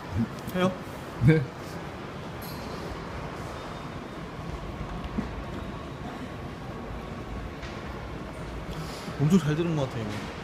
해요? 네. 엄청 잘 들은 것 같아 이거.